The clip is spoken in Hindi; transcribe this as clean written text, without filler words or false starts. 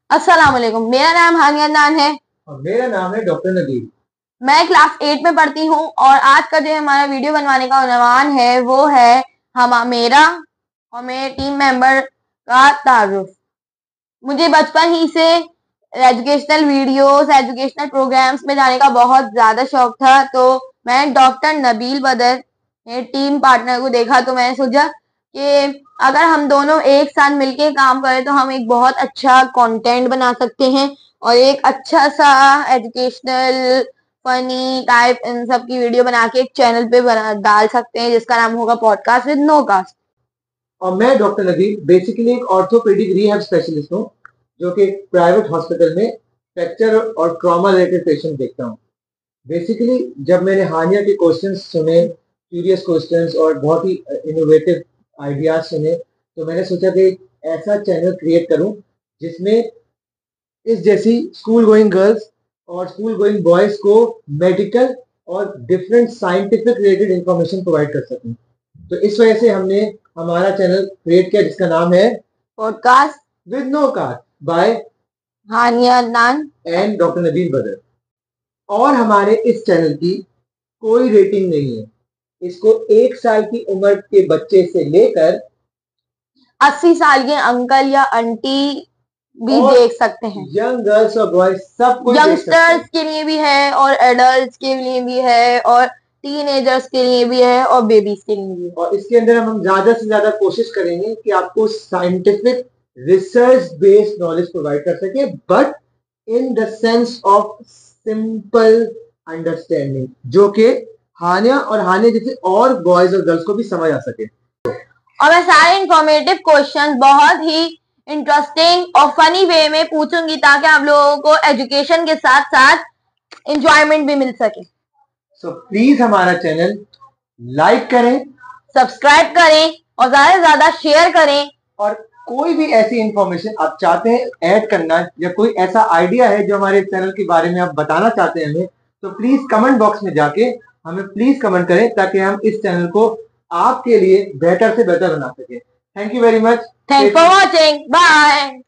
अस्सलाम वालेकुम। मेरा नाम हानिया नान है और मेरा नाम है डॉक्टर नदीर। मैं क्लास 8 में पढ़ती हूँ और आज का जो हमारा वीडियो बनवाने का उन्वान है वो है मेरा और मेरे टीम मेंबर का तारुफ। मुझे बचपन ही से एजुकेशनल वीडियोस, एजुकेशनल प्रोग्राम्स में जाने का बहुत ज्यादा शौक था। तो मैं डॉक्टर नबील बदर, मेरे टीम पार्टनर को देखा तो मैंने सोचा कि अगर हम दोनों एक साथ मिलके काम करें तो हम एक बहुत अच्छा कंटेंट बना सकते हैं और एक अच्छा सा एजुकेशनल फनी टाइप इन सब की वीडियो बना के एक चैनल पे डाल सकते हैं जिसका नाम होगा पॉडकास्ट विद नो कास्ट। और मैं डॉक्टर नदीर बेसिकली एक ऑर्थोपेडिक रिहैब स्पेशलिस्ट हूँ जो कि प्राइवेट हॉस्पिटल में फ्रैक्चर और ट्रॉमा रिलेटेड पेशेंट देखता हूँ। बेसिकली जब मैंने हानिया के क्वेश्चंस सुने, क्यूरियस क्वेश्चंस और बहुत ही इनोवेटिव आइडियाज सुने, तो मैंने सोचा कि एक ऐसा चैनल क्रिएट करूं जिसमें इस जैसी स्कूल गोइंग गर्ल्स और स्कूल गोइंग बॉयज को मेडिकल और different scientific related information provide कर सकूं। तो इस वजह से हमने हमारा चैनल क्रिएट किया जिसका नाम है podcast with no cast by Hania Naan and doctor Nabeel Badar. और हमारे इस चैनल की कोई रेटिंग नहीं है। इसको 1 साल की उम्र के बच्चे से लेकर 80 साल के अंकल या आंटी भी देख सकते हैं। यंग गर्ल्स और बॉयज सब कोई देख सकते हैं। यंगस्टर्स के लिए भी है और एडल्ट्स के लिए भी है और टीनेजर्स के लिए भी है और बेबीज के लिए भी है। और इसके अंदर हम ज्यादा से ज्यादा कोशिश करेंगे कि आपको scientific research based knowledge provide कर सके, but in the sense of simple understanding, जो कि हानिया और हानिया जैसे और बॉयज और गर्ल्स को भी समझ आ सके। और मैं सारे इंफॉर्मेटिव क्वेश्चंस बहुत ही इंटरेस्टिंग और फनी वे में पूछूंगी ताकि आप लोगों को एजुकेशन के साथ साथ एंजॉयमेंट भी मिल सके। सो प्लीज हमारा चैनल लाइक करें, सब्सक्राइब करें और ज्यादा से ज्यादा शेयर करें। और कोई भी ऐसी इंफॉर्मेशन आप चाहते हैं ऐड करना या कोई ऐसा आइडिया है जो हमारे चैनल के बारे में आप बताना चाहते हैं हमें, तो प्लीज कमेंट बॉक्स में जाके हमें प्लीज कमेंट करें ताकि हम इस चैनल को आपके लिए बेहतर से बेहतर बना सके। Thank you very much. Thanks for watching. Bye.